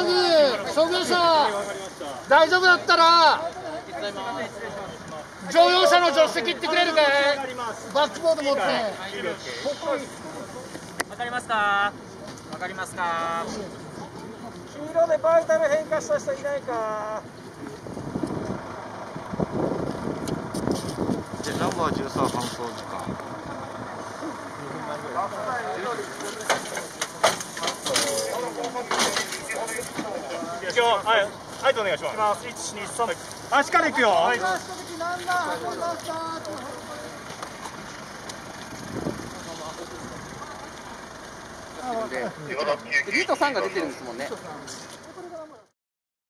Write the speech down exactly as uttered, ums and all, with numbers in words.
次操業者大丈夫だったら乗用車の助手席行ってくれるかい。バックボード持って。 わかりますか。わかりますか。 黄色でバイタル変化した人いないか。 でナンバーじゅうさん搬送時間。 いくよ。はい、はい、お願いします。一二三。足からいくよ。はい。 にとさんが出てるんですもんね。